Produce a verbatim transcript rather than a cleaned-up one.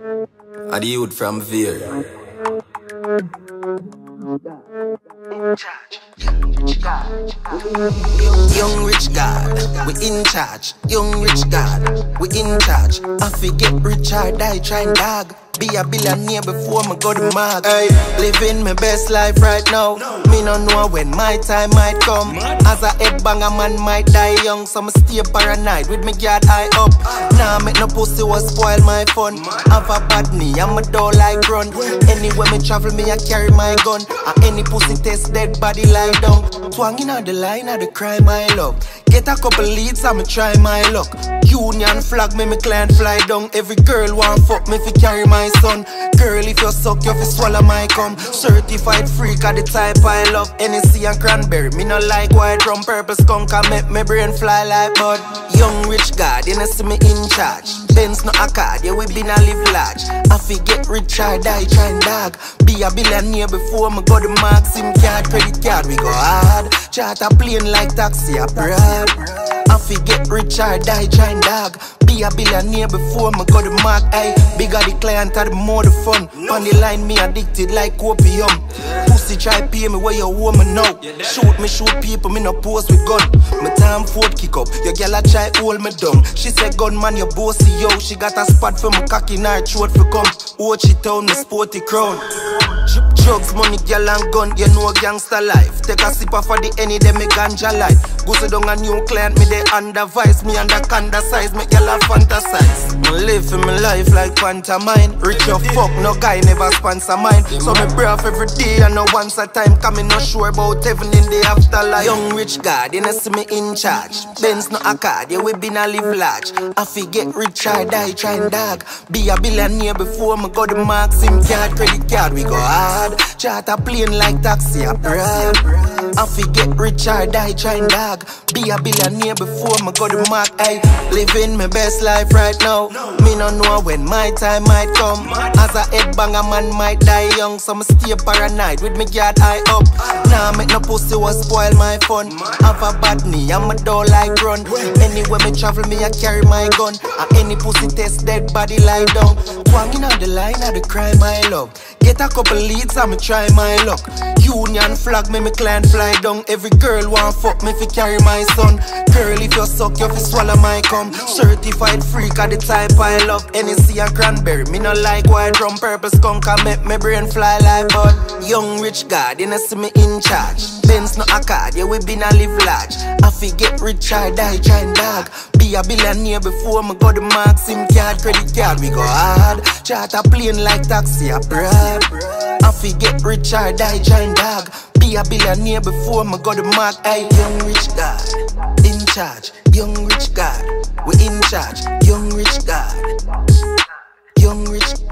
And the youth from Veer. Young rich God, we in charge. Young rich God, we in charge. I forget rich or die trying dog. Be a billionaire before me go to mark. Hey, living my best life right now. Me no know when my time might come. As a headbanger man might die young, so me stay paranoid with me guard eye up. Nah, make no pussy was spoil my fun. Have a bad knee, I'm a door like run. Anywhere me travel, me I carry my gun. And any pussy test dead body lie down. Twanging on the line of the crime I love. Get a couple leads, I'ma try my luck. Union flag, me me client fly down. Every girl want fuck me fi carry my son. Girl, if you suck, you fi swallow my cum. Certified freak of the type I love. N S C and cranberry, me no like white rum. Purple skunk, I make my brain fly like bud. Young rich God, you know see me in charge. Benz no a card, yeah we been a live large. I fi get rich or die trying dog. Be a billionaire before me go the mark. SIM card, credit card, we go hard. Charter plane like taxi abroad. I fi get rich or die trying dog. Be a billionaire before me go the mark. Aye, bigger the client, the more the fun. On the line, me addicted like opium. Pussy try pay me where you woman now. Shoot me, shoot people, me no pose with gun. My time Ford kick up, your girl a try hold me down. She said gunman, you bossy yo. She got a spot for me cocky in her throat for come. Watch it town, me sporty crown. Drugs, money, girl and gun, you know gangster life. Take a sip for the any day me ganja life. Go sit down a new client, me they under vice. Me under kinda size, me girl a fantasize. Me live for my life like pantomime. Rich or fuck, no guy never sponsor mine. So me breath every day and no once a time. Cause me not sure about heaven in the afterlife. Young rich God, you know see me in charge. Benz no a card, yeah we been a live large. I fi get rich or die trying dog. Be a billionaire before me go the mark. SIM card, credit card, we go hard. Charter plane like taxi abroad. I fi get rich or die trying dog. Be a billionaire before me go the mark. Ay, living my best life right now. Me no know when my time might come. As a headbanger man might die young, so me stay paranoid with me guard eye up. Nah, make no pussy was spoil my fun. Have a bad knee, I'm a door like run. Anywhere me travel, me I carry my gun. And any pussy test dead body lie down. Twanging on the line of the crime I love. Get a couple leads, I'ma try my luck. Union flag, me me client fly down. Every girl want fuck me fi carry my son. Girl, if you suck, you fi swallow my cum. Certified freak of the type I love. N S C and cranberry, me no like white rum. Purple skunk, I make my brain fly like bud. Young rich God, you know see me in charge. Benz no a card, yeah we been a live large. I fi get rich or die trying dog. Be a billionaire before me go the mark. SIM card, credit card, we go hard. Charter plane like taxi abroad. I fi get rich or die trying dog. Be a billionaire before me go the mark. Ay, young rich God, in charge. Young rich God, we in charge. Young rich God, young rich